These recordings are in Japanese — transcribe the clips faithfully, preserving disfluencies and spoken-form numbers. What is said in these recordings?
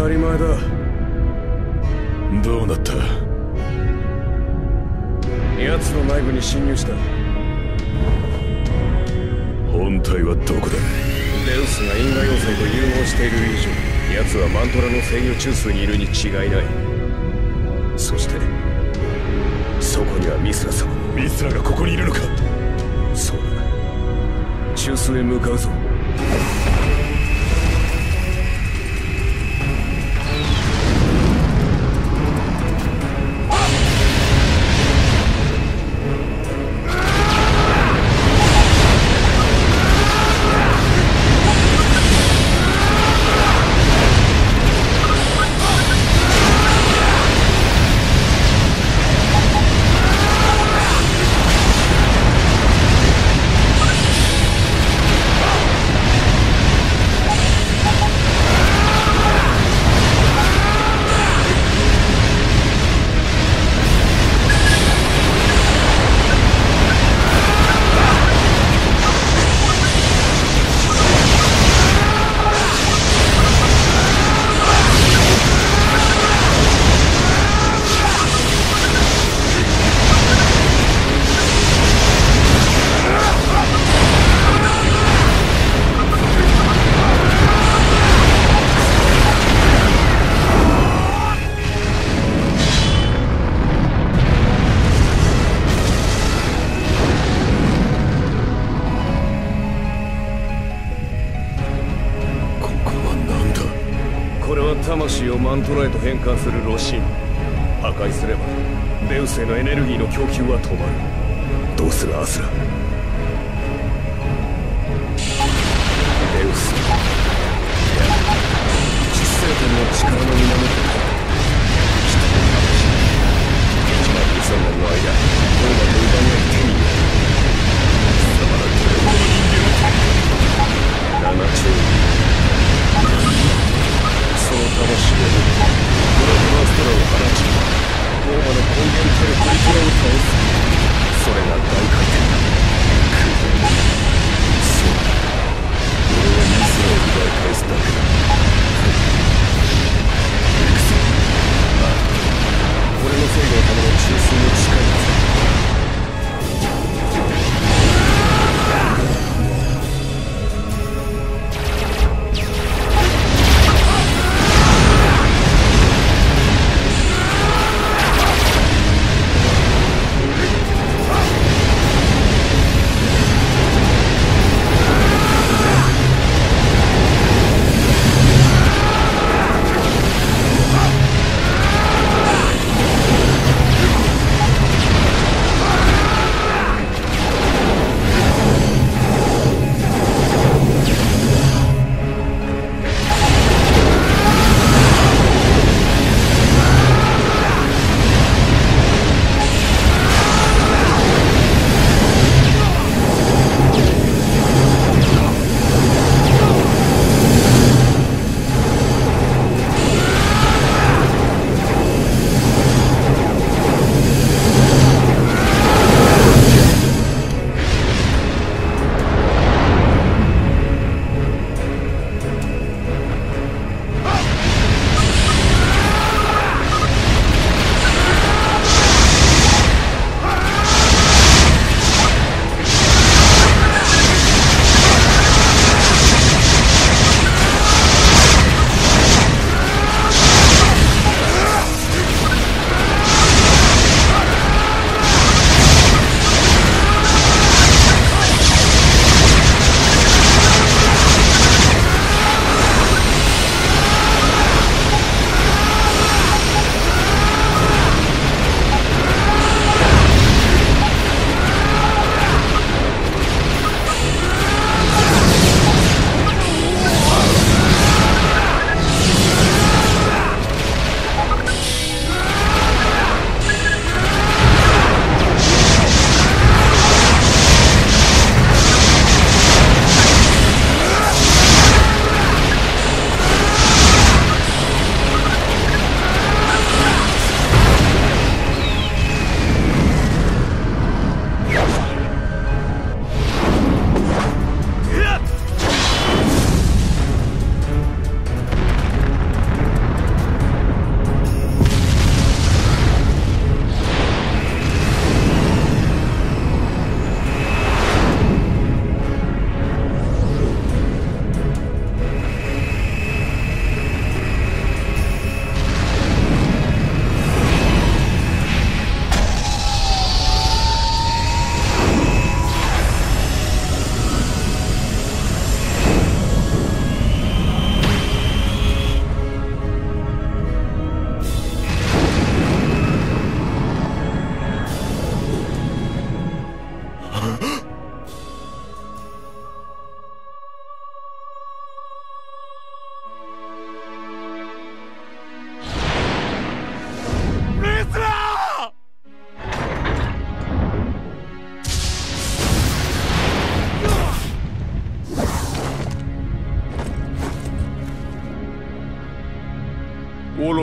当たり前だ。 どうなった？ 奴の内部に侵入した。 本体はどこだ？ デウスが因果要塞と融合している以上、奴はマントラの制御中枢にいるに違いない。そしてそこにはミスラ様。 ミスラがここにいるのか？ そうだ。中枢へ向かうぞ。魂をマントラへと変換するロシン。破壊すればデウスへのエネルギーの供給は止まる。どうするアスラ？デウス、いや実生天の力の源だ。人の魂、いちまんにせんねんの間、ローマと奪い合い手に入れ貴様らどれほどの人間を手に入れななちょう。その魂を持ってドラゴンアストラを放ち、ローマの根源たるプリキュラを倒す。それが大回転だ。そうだ、俺はミスラを奪い返すだけだ。行くぞ。ああ、俺の制御のための中枢の力だ。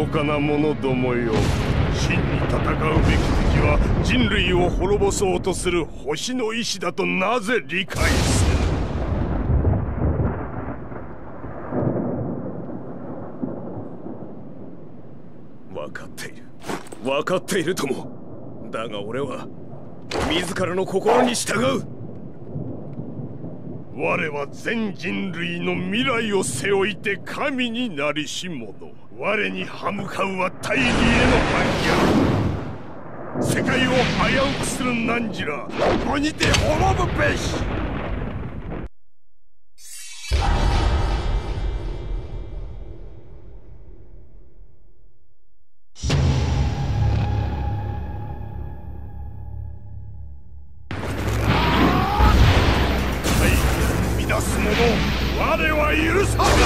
愚かな者どもよ。真に戦うべき敵は人類を滅ぼそうとする星の意志だとなぜ理解する？分かっている。分かっているとも。だが俺は自らの心に従う。我は全人類の未来を背負いて神になりし者。我に歯向かうは大義への反逆。世界を危うくする汝ら、ここにて滅ぶべし。我は許さぬ。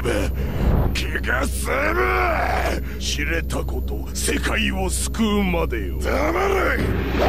ぶ気が済む。知れたこと世界を救うまでよ。黙れ。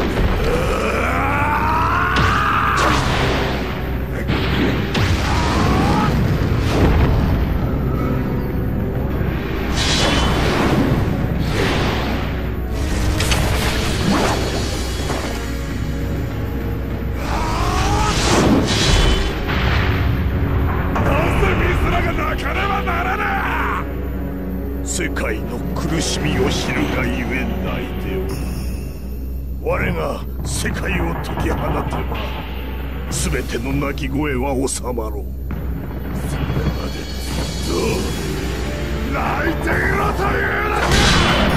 世界の苦しみを知るがゆえ泣いておる。我が世界を解き放てば全ての泣き声は収まろう。それまでずっと泣いていろというのか。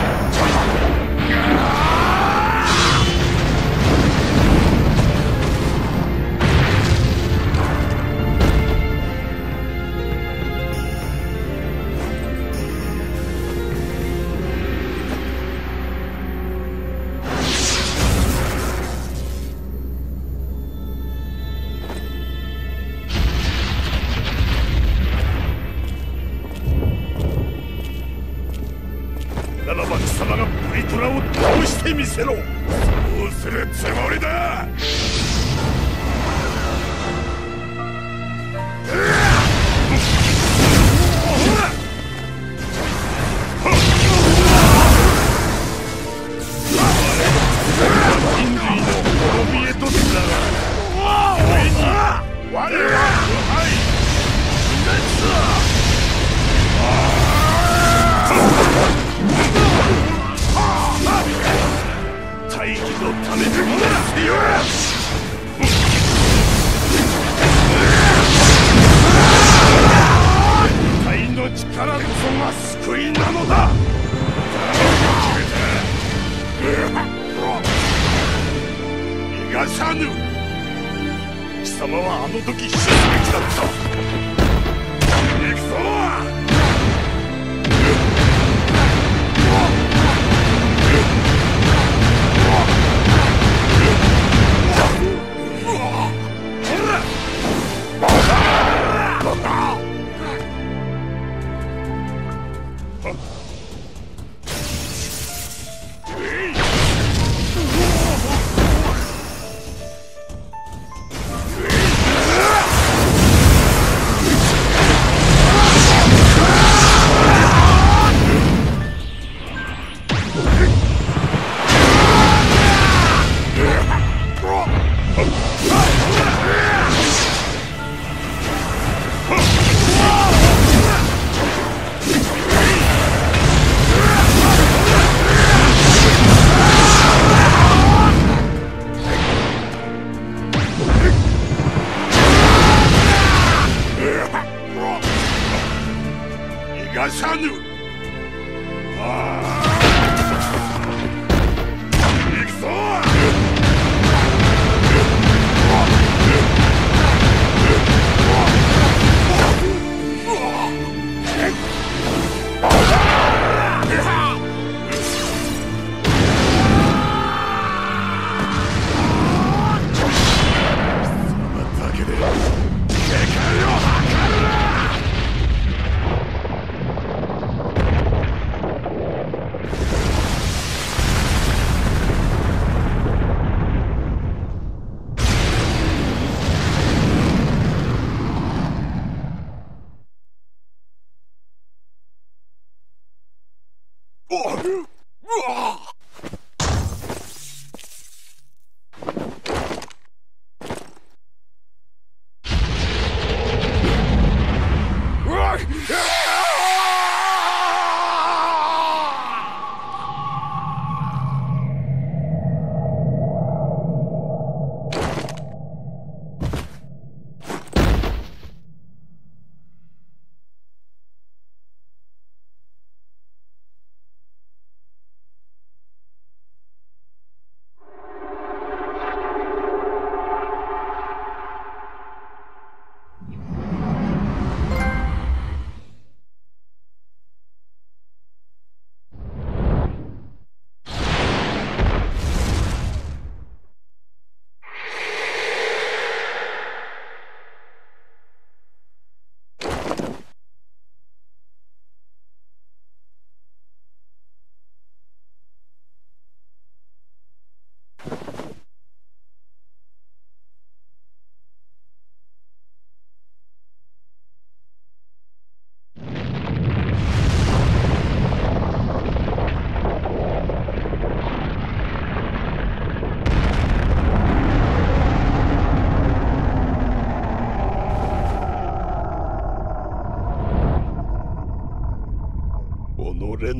ならば貴様がプリトラを倒してみせろ。そうするつもりだ。人類の滅びへとつながる。故に我は不敗滅だ。大義のためでもせよ。大の力こそが救いなのだ。逃がさぬ。貴様はあの時死ぬべきだった。行くぞ。逃がさぬ。行くぞ。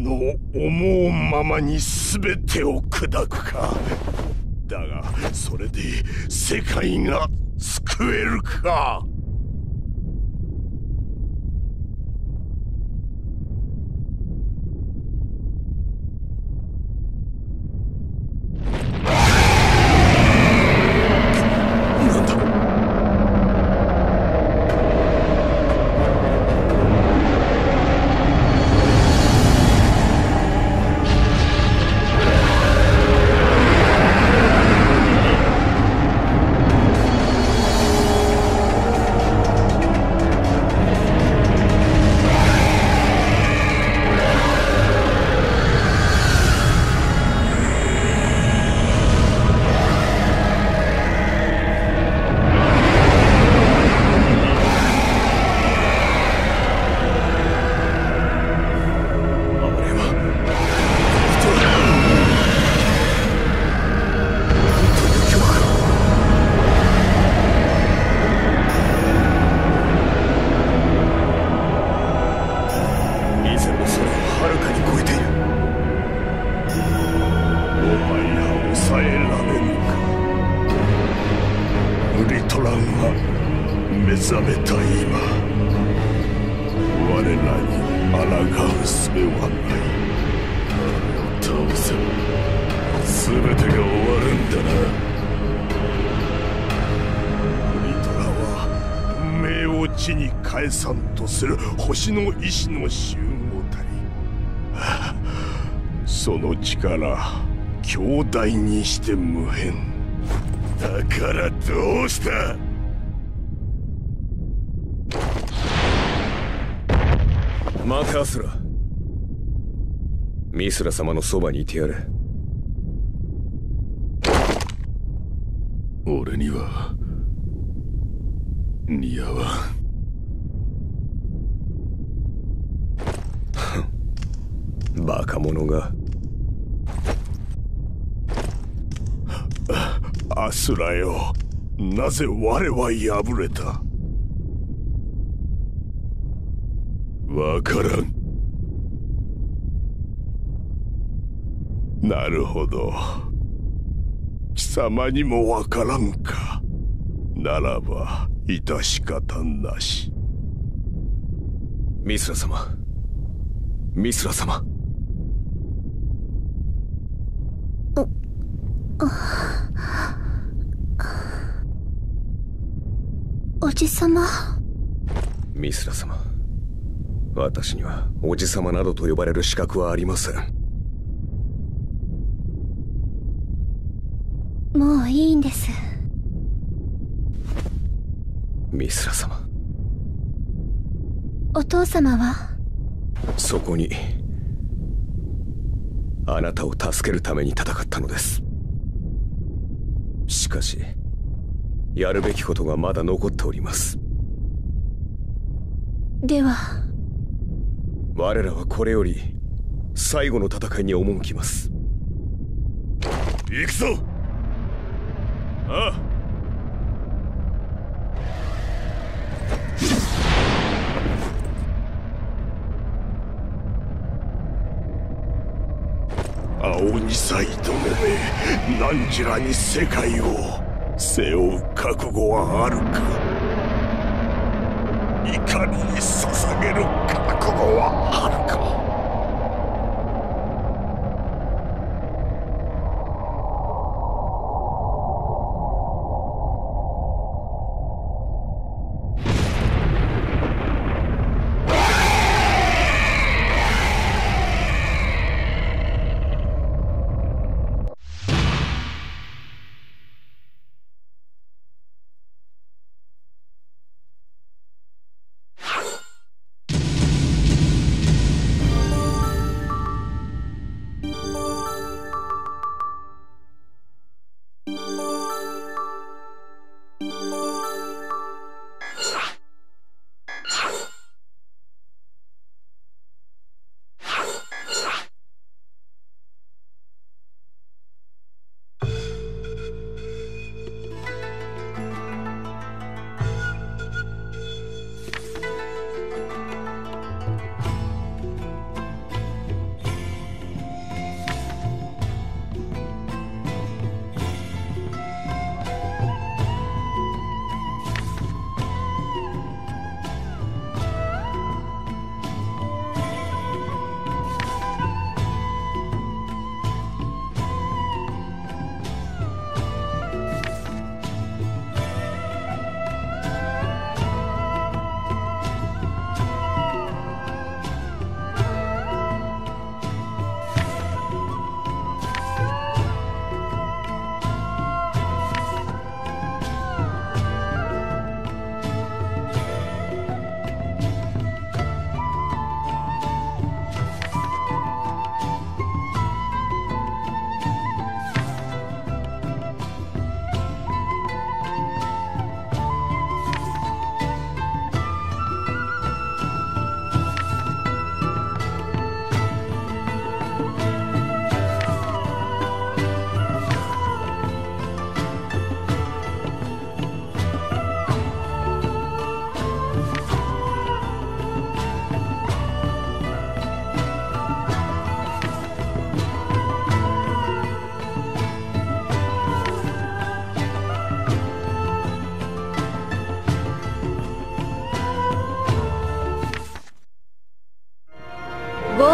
の思うままに全てを砕くか。だがそれで世界が救えるか。星の意志の集合体、はあ、その力強大にして無変。だからどうした。 待てアスラ。ミスラ様のそばにいてやれ。 俺には似合わん。 バカ者が。 アスラよ、なぜ我は敗れた。わからん。なるほど、貴様にもわからんか。ならば致し方なし。 ミスラ様、ミスラ様。 おじさま。 ミスラ様、私にはおじさまなどと呼ばれる資格はありません。 もういいんです。 ミスラ様。 お父様は？ そこにあなたを助けるために戦ったのです。しかしやるべきことがまだ残っております。 では我らはこれより最後の戦いに赴きます。 行くぞ。ああ。青二歳どもめ、何時らに世界を背負う覚悟はあるか。怒りに捧げる覚悟はあるか。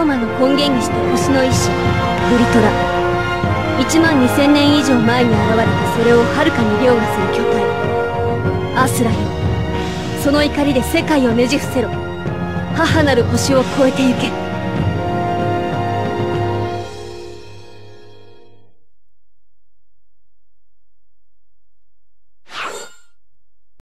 ーマの根源にした星の意志グリトラ。いちまんにせんねん以上前に現れたそれをはるかに凌駕する巨体アスラよ、その怒りで世界をねじ伏せろ。母なる星を越えてゆけ。